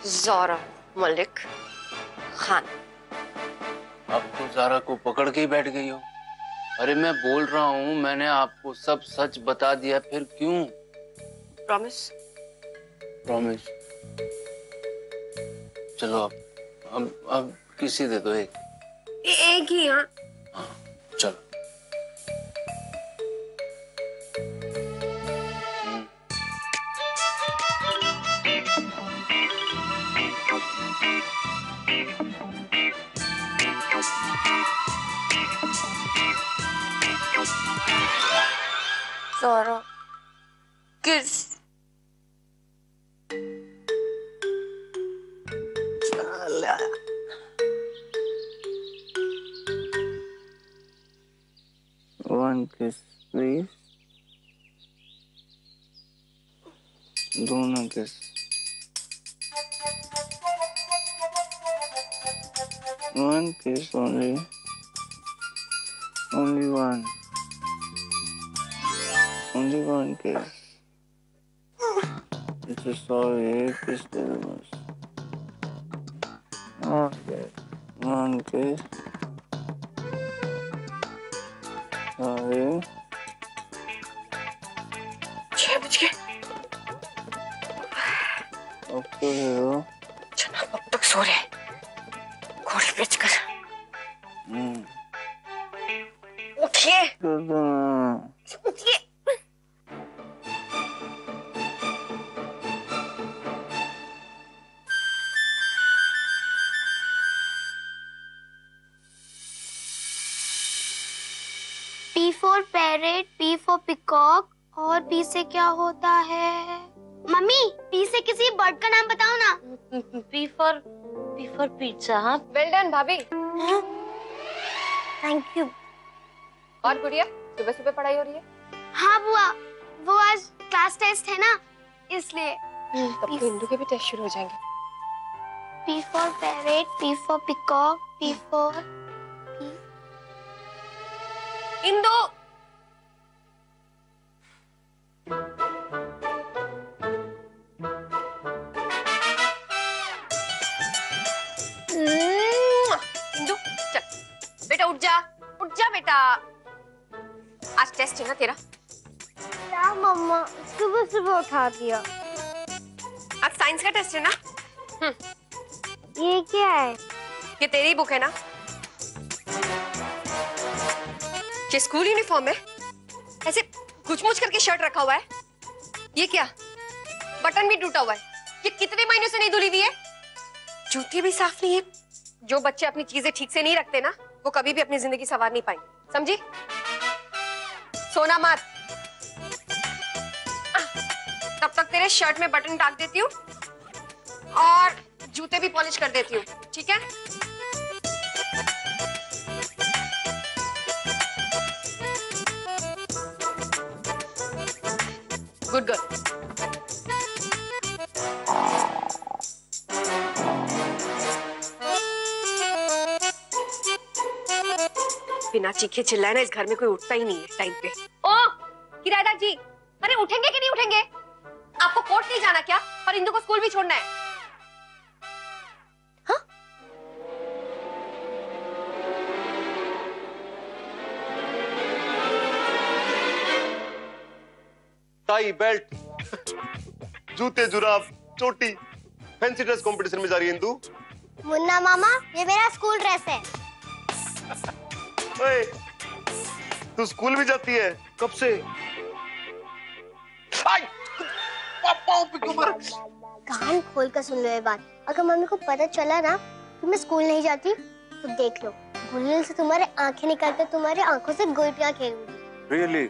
ज़ोरा मलिक खान। अब तो ज़ारा को पकड़ के ही बैठ गई हो। अरे मैं बोल रहा हूँ, मैंने आपको सब सच बता दिया, फिर क्यों? प्रॉमिस? प्रॉमिस। चलो अब किसी दे दो एक ही। हाँ चलो। ज़ोरा किस। One kiss, please. दोनों kiss. One kiss only. Only one. Only one kiss. It's a sorry kiss दे दो बस. Okay. One kiss. Sorry. 6 बज गए। अब तो दे दो। जनाब अब तक सो रहे, घोड़ी बेच कर। उठिए उठिए। P for parrot, P for peacock और P से क्या होता है? मम्मी, P से किसी बर्ड का नाम बताओ ना। P for pizza। Well done भाभी। Thank you. और गुड़िया, सुबह सुबह पढ़ाई हो रही है? हाँ बुआ, वो आज क्लास टेस्ट है ना, इसलिए। तब तो हिंदू के भी टेस्ट शुरू हो जाएंगे। P for parrot, P for peacock, P for Indu. Indu चल बेटा, उठ जा बेटा। आज टेस्ट है ना तेरा? क्या मम्मा, सुबह सुबह उठा दिया। आज साइंस का टेस्ट है ना? ये क्या है? ये तेरी बुक है ना? ये स्कूल यूनिफॉर्म है, ऐसे कुछ-मुछ करके शर्ट रखा हुआ है। ये क्या, बटन भी टूटा हुआ है। ये कितने महीनों से नहीं धुली हुई है। जूते भी साफ नहीं है। जो बच्चे अपनी चीजें ठीक से नहीं रखते ना, वो कभी भी अपनी जिंदगी संवार नहीं पाएंगे, समझी? सोना मत। तब तक तेरे शर्ट में बटन टाक देती हूँ और जूते भी पॉलिश कर देती हूँ, ठीक है? Good girl. बिना चीखे चिल्लाए ना इस घर में कोई उठता ही नहीं है टाइम पे। ओ किराएदार जी, अरे उठेंगे कि नहीं उठेंगे? आपको कोर्ट नहीं जाना क्या? और इंदु को स्कूल भी छोड़ना है? हाँ? टाई, बेल्ट, जूते, जुराफ, चोटी, फैंसी ड्रेस कंपटीशन में जा रही है इंदु। मुन्ना मामा, ये मेरा स्कूल ड्रेस है। ओए, तू स्कूल भी जाती है? कब से? कान खोल कर सुन लो ये बात। अगर मम्मी को पता चला ना कि मैं स्कूल नहीं जाती, तो देख लो, गुल्लू से तुम्हारे आंखें निकालकर तुम्हारी आंखों से गोटियां खेलूंगी। रियली?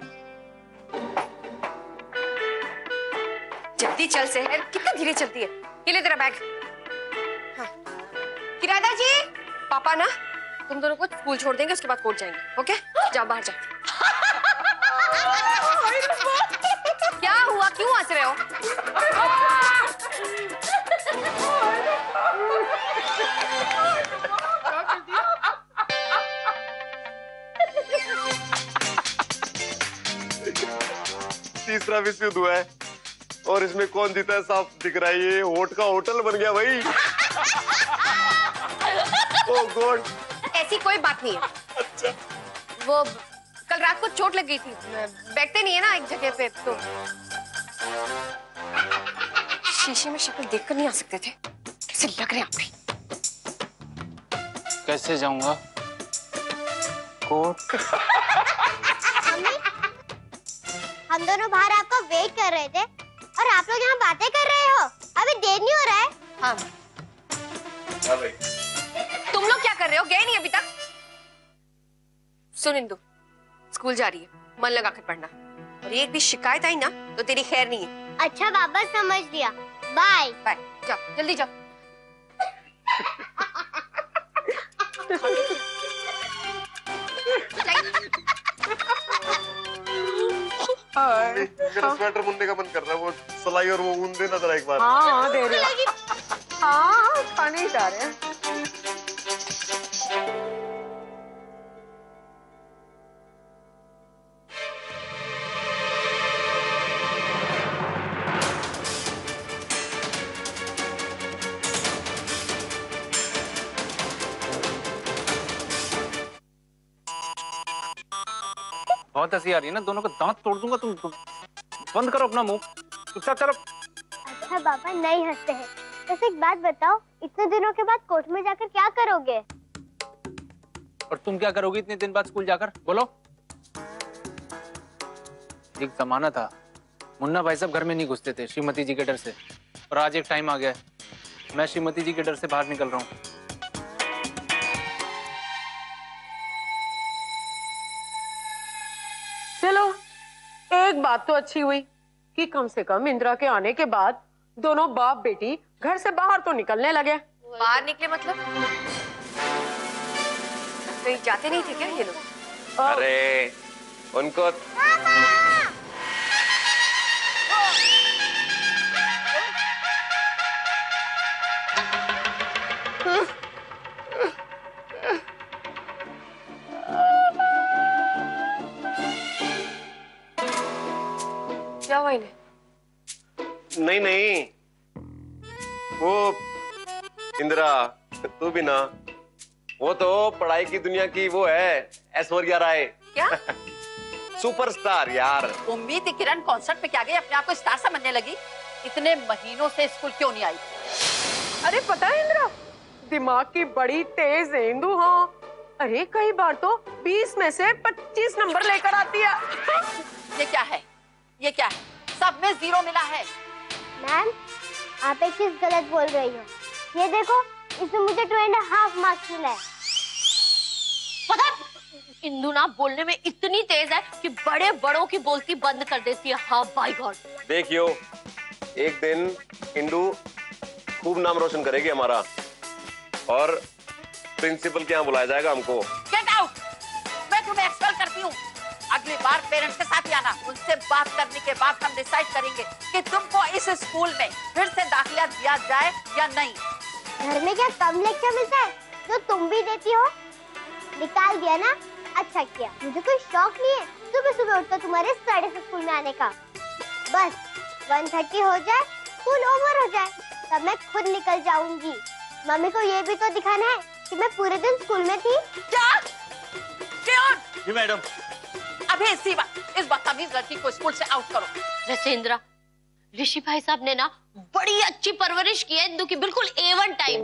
जल्दी चल से, कितना धीरे चलती है। ये ले तेरा बैग। हाँ। किराएदार जी, पापा ना तुम दोनों को स्कूल छोड़ देंगे, उसके बाद कोर्ट जाएंगे, ओके? जाओ बाहर जाओ। क्या हुआ, क्यों हंस रहे हो? तीसरा विश्व युद्ध हुआ है और इसमें कौन जीता है साफ दिख रहा है, ये होट का होटल बन गया भाई। Oh god. ऐसी कोई बात नहीं है। अच्छा। वो कल रात को चोट लग गई थी, बैठते नहीं है ना एक जगह पे, तो शीशे में शक्ल देखकर नहीं आ सकते थे। कैसे लग रहे हैं आप भी? कैसे जाऊंगा कोर्ट? हम दोनों बाहर आपका वेट कर रहे थे और आप लोग यहाँ बातें कर रहे हो। अभी देर नहीं हो रहा है? हाँ। भाई तुम लोग क्या कर रहे हो? गए नहीं अभी तक? सुन इंदु, स्कूल जा रही है, मन लगा कर पढ़ना, और एक भी शिकायत आई ना तो तेरी खैर नहीं है। अच्छा बाबा, समझ लिया। बाय बाय, जाओ जल्दी जाओ। मेरा स्वेटर बुनने का मन कर रहा है, वो सिलाई और वो ऊन देना जरा एक बार। हाँ दे रहे हो। हाँ खाने ही जा रहे हैं। बहुत हंसी आ रही है ना, दोनों का दांत तोड़ दूंगा। तुम बंद करो अपना मुंह, चुपचाप चलो। अच्छा बाबा, नहीं हंसते हैं। बस एक बात बताओ, इतने दिनों के बाद कोर्ट में जाकर क्या करोगे? और तुम क्या करोगी इतने दिन बाद स्कूल जाकर? बोलो। एक जमाना था, मुन्ना भाई साहब घर में नहीं घुसते थे श्रीमती जी के डर से, और आज एक टाइम आ गया है, मैं श्रीमती जी के डर से बाहर निकल रहा हूँ। चलो, एक बात तो अच्छी हुई कि कम से कम इंदिरा के आने के बाद दोनों बाप बेटी घर से बाहर तो निकलने लगे। बाहर निकले मतलब? कहीं जाते नहीं थे क्या ये लोग? अरे उनको क्या हुआ इन्हें? नहीं नहीं, वो इंदिरा, तू भी ना, वो तो पढ़ाई की दुनिया की वो है ऐश्वर्या राय। क्या? सुपरस्टार यार। उम्मीद थी किरण कॉन्सर्ट पे क्या गई, अपने आप को स्टार समझने लगी। इतने महीनों से स्कूल क्यों नहीं आई? अरे पता है इंदिरा, दिमाग की बड़ी तेज है इंदु। हाँ, अरे कई बार तो 20 में से 25 नंबर लेकर आती है। ये क्या है? ये क्या है? सब में 0 मिला है। मैम, आप एक चीज गलत बोल रही हो। ये देखो, इसमें मुझे 2.5 मार्क्स मिला है। पता है, इंदु ना बोलने में इतनी तेज है कि बड़े बड़ों की बोलती बंद कर देती है। हाँ बाय गॉड। देखियो, एक दिन इंदु खूब नाम रोशन करेगी हमारा, और प्रिंसिपल के यहाँ बुलाया जाएगा हमको। Get out! मैं तुम्हें एक्सपेल करती हूँ। अगली बार पेरेंट्स के साथ ही आना, उनसे बात करने के बाद हम डिसाइड करेंगे कि तुमको इस स्कूल में फिर से दाखिला दिया जाए या नहीं। घर में क्या कम लेक्चर मिलता है जो तुम भी देती हो? निकाल दिया ना? अच्छा किया। मुझे कोई शौक नहीं है सुबह सुबह उठकर तुम्हारे साढ़े से स्कूल में आने का। बस 1:30 हो जाए, स्कूल ओवर हो जाए, तब मैं खुद निकल जाऊंगी। मम्मी को ये भी तो दिखाना है कि मैं पूरे दिन स्कूल में थी। क्या? क्यों? जी मैडम। अभी इस बदतमीज लड़की को स्कूल से आउट करो। वैसे इंदिरा, ऋषि भाई साहब ने ना बड़ी अच्छी परवरिश की है इंदु की, बिल्कुल A1 टाइप।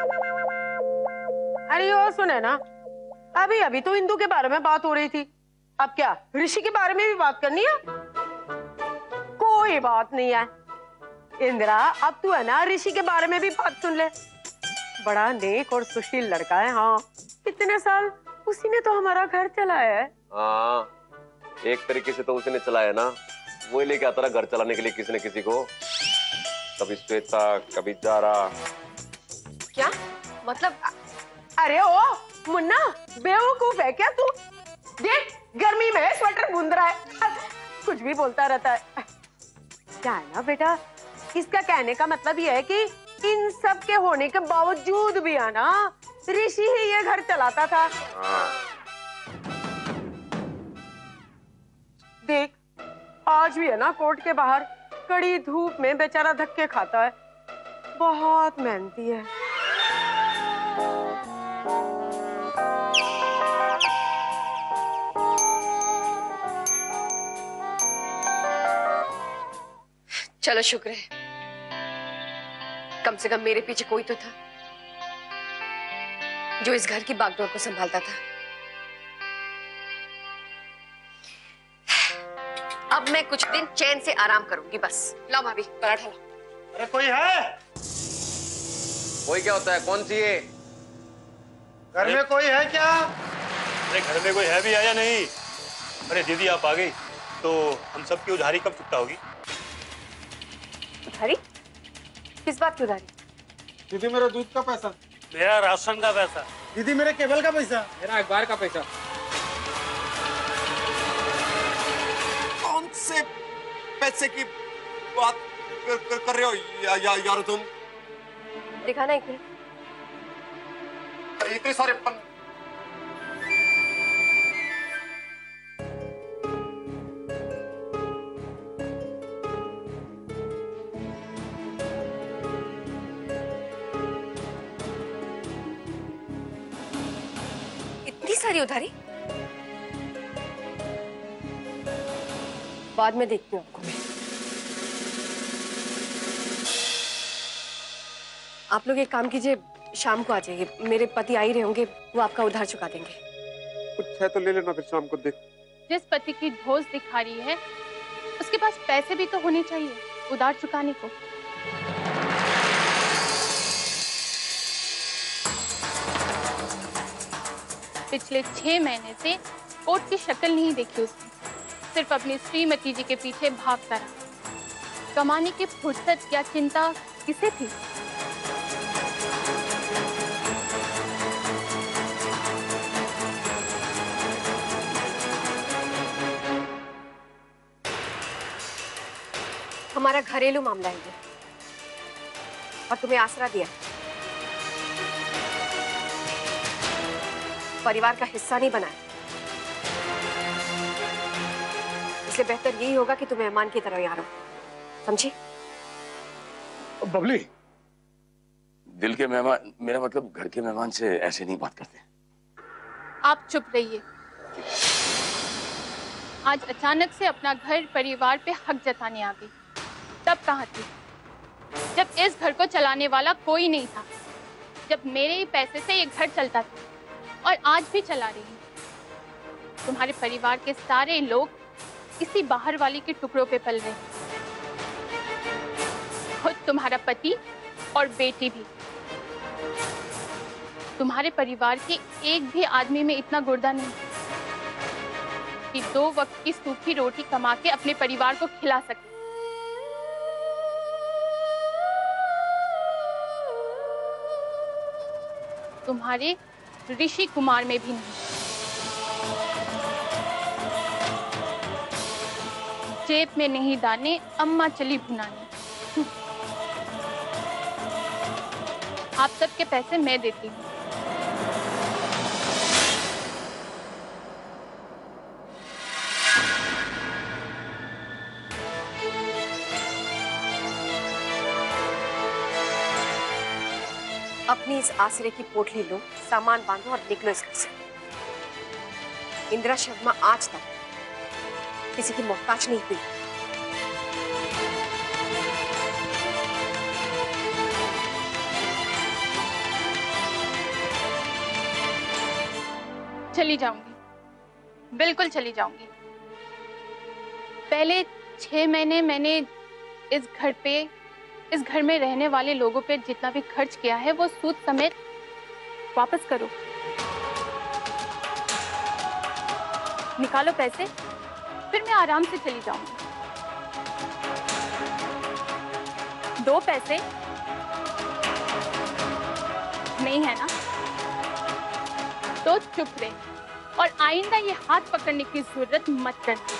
अरे वो सुने ना, अभी अभी तो इंदु के बारे में बात हो रही थी, अब क्या ऋषि के बारे में भी बात करनी है? कोई बात नहीं है इंदिरा, अब तू है ना ऋषि के बारे में भी बात सुन ले। बड़ा नेक और सुशील लड़का है। हाँ, इतने साल उसी ने तो हमारा घर चलाया है। हाँ, एक तरीके से तो उसी ने चलाया ना, वो लेके आता रहा घर चलाने के लिए किसी न किसी को। कभी श्वेता, कभी जारा। क्या मतलब? अरे ओ मुन्ना, बेवकूफ है क्या तू? देख, गर्मी में स्वेटर बूंद रहा है, कुछ भी बोलता रहता है। क्या है ना बेटा, इसका कहने का मतलब ये है कि इन सब के होने के बावजूद भी आना ऋषि ही ये घर चलाता था। देख, आज भी है ना कोर्ट के बाहर कड़ी धूप में बेचारा धक्के खाता है, बहुत मेहनती है। चलो शुक्र है, कम से कम मेरे पीछे कोई तो था जो इस घर की बागडोर को संभालता था। अब मैं कुछ दिन चैन से आराम करूंगी बस। लाओ भाभी पराठा लाओ। अरे कोई है? कोई क्या होता है? कौन सी है? घर में कोई है क्या? अरे घर में कोई है भी है या नहीं? अरे दीदी आप आ गई तो हम सब की उधारी कब चुकता होगी? उधारी? किस बात की उधारी? दीदी मेरे दूध का पैसा, मेरा राशन का पैसा, दीदी मेरे केबल का पैसा, मेरा अखबार का पैसा। कौन से पैसे की बात कर रहे हो यार तुम? दिखाना एक मिनट। इतने सारे इतनी सारी उधारी? बाद में देखती हूँ आपको मैं। आप लोग एक काम कीजिए, शाम को आ जाइए, मेरे पति आ ही रहे होंगे, वो आपका उधार चुका देंगे। कुछ है तो ले लेना, फिर शाम को देख। जिस पति की धौंस दिखा रही है उसके पास पैसे भी तो होने चाहिए उधार चुकाने को। पिछले 6 महीने से कोर्ट की शक्ल नहीं देखी उसने, सिर्फ अपनी श्रीमती जी के पीछे भागता रहा। कमाने की फुर्सत या चिंता किसे थी? हमारा घरेलू मामला है ये, और तुम्हें आसरा दिया, परिवार का हिस्सा नहीं बनाया, इसलिए बेहतर यही होगा कि तुम मेहमान की तरह यहाँ रहो, समझी? बबली, दिल के मेहमान, मेरा मतलब घर के मेहमान से ऐसे नहीं बात करते। आप चुप रहिए। आज अचानक से अपना घर परिवार पे हक जताने आ गई। तब कहाँ थी जब इस घर को चलाने वाला कोई नहीं था, जब मेरे ही पैसे से ये घर चलता था, और आज भी चला रही हूँ। तुम्हारे परिवार के सारे लोग इसी बाहर वाली के टुकड़ों पे पल रहे हैं, खुद तुम्हारा पति और बेटी भी। तुम्हारे परिवार के एक भी आदमी में इतना गुर्दा नहीं कि 2 वक्त की सूखी रोटी कमा के अपने परिवार को खिला सके। तुम्हारे ऋषि कुमार में भी नहीं। जेब में नहीं दाने, अम्मा चली भुनाने। आप सबके पैसे मैं देती हूँ। अपनी इस आसरे की पोटली लो, सामान बांधो और निकलो इस घर से। इंदिरा शर्मा आज तक किसी की मोहताज नहीं हुई। चली जाऊंगी, बिल्कुल चली जाऊंगी। पहले 6 महीने मैंने इस घर में रहने वाले लोगों पे जितना भी खर्च किया है वो सूद समेत वापस करो। निकालो पैसे, फिर मैं आराम से चली जाऊंगी। 2 पैसे नहीं है ना, तो चुप रहे और आइंदा ये हाथ पकड़ने की जरूरत मत करना।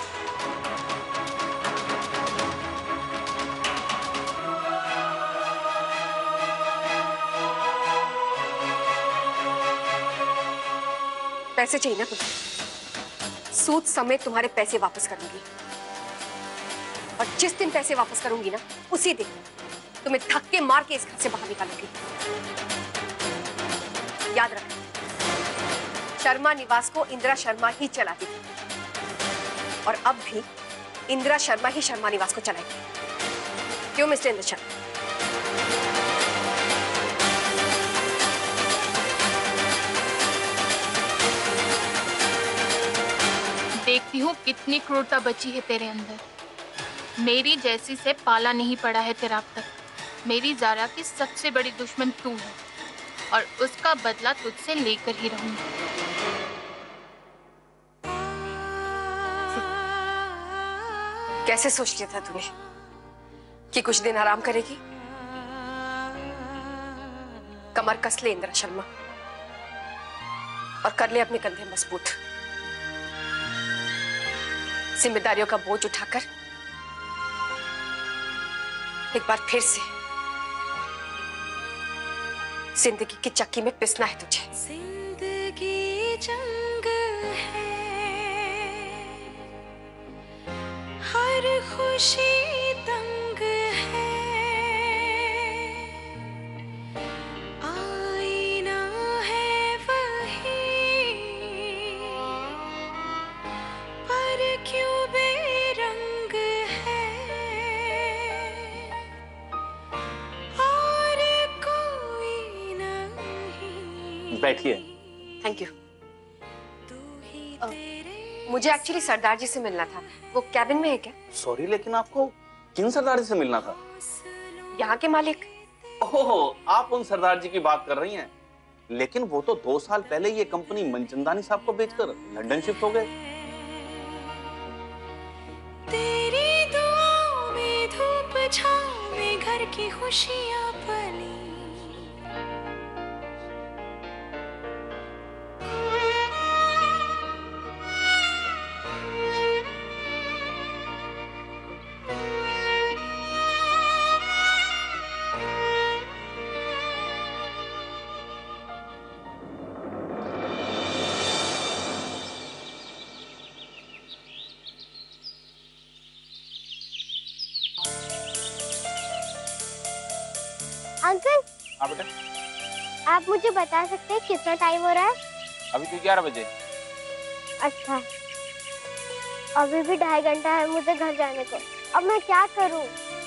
पैसे चाहिए ना तुम्हें? सूद समेत तुम्हारे पैसे वापस करूंगी, और जिस दिन पैसे वापस करूंगी ना, उसी दिन तुम्हें धक्के मार के इस घर से बाहर निकालूंगी। याद रख, शर्मा निवास को इंदिरा शर्मा ही चलाती थी और अब भी इंदिरा शर्मा ही शर्मा निवास को चलाएगी। क्यों मिस्टर इंदिरा शर्मा? देखती हूँ कितनी क्रूरता बची है तेरे अंदर। मेरी जैसी से पाला नहीं पड़ा है तेरा अब तक। मेरी ज़ारा की सबसे बड़ी दुश्मन तू है और उसका बदला तुझसे लेकर ही रहूंगी। कैसे सोच लिया था तूने कि कुछ दिन आराम करेगी? कमर कस ले इंदिरा शर्मा और कर ले अपने कंधे मजबूत। जिम्मेदारियों का बोझ उठाकर एक बार फिर से जिंदगी की चक्की में पिसना है तुझे। जिंदगी जंग है, हर खुशी तंग है, आईना है वही, पर क्यों बेरंग है, और कोई नहीं। बैठिए। Thank you. मुझे एक्चुअली सरदार जी से मिलना था, वो कैबिन में है क्या? सॉरी, लेकिन आपको किन सरदार जी से मिलना था? यहाँ के मालिक। ओह, आप उन सरदार जी की बात कर रही हैं। लेकिन वो तो 2 साल पहले ये कंपनी मनचंदानी साहब को बेचकर लंदन शिफ्ट हो गए। तेरी दुआओं में धूप छाँव में घर की खुशियाँ पली। अंकल, हाँ बेटा, आप मुझे बता सकते हैं कितना टाइम हो रहा है? अभी तो 11 बजे। अच्छा, अभी भी 2.5 घंटा है मुझे घर जाने को। अब मैं क्या करूं?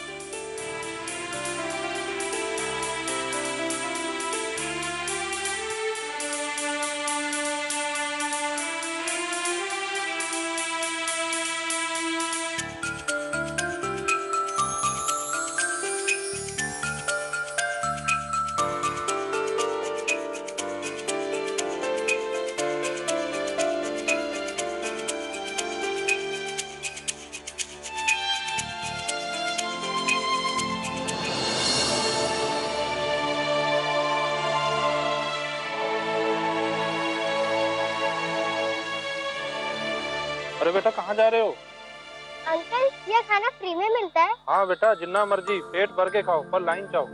अरे बेटा, कहाँ जा रहे हो? अंकल, यह खाना फ्री में मिलता है? हाँ बेटा, जितना मर्जी पेट भर के खाओ, पर लाइन चाहो।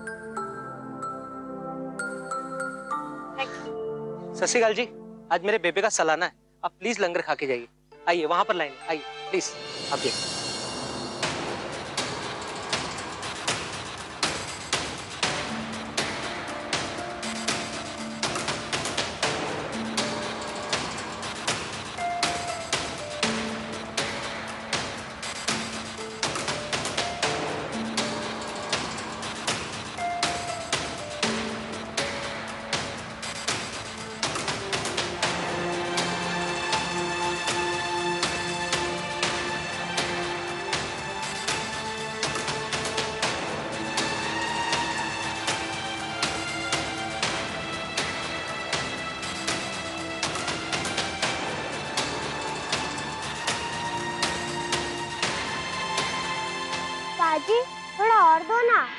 सत श्री अकाल जी, आज मेरे बेबे का सालाना है, आप प्लीज लंगर खा के जाइए। आइए, वहां पर लाइन, आइए प्लीज, आप देखिए। पाजी, थोड़ा और दो ना।